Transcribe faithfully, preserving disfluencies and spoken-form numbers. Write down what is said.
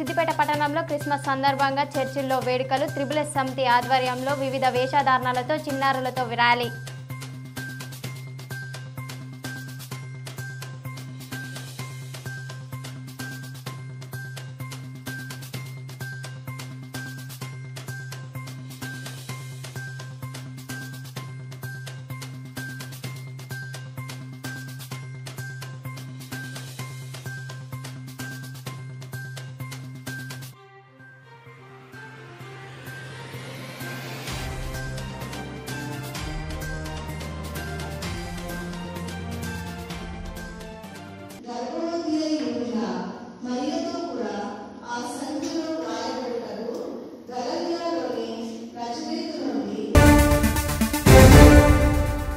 సిద్దిపేట పట్టణంలో క్రిస్మస్ సందర్భంగా చర్చిల్లో వేడుకలు. త్రిబుల్ ఎస్ సమితి ఆధ్వర్యంలో వివిధ వేషధారణలతో చిన్నారులతో ర్యాలీ.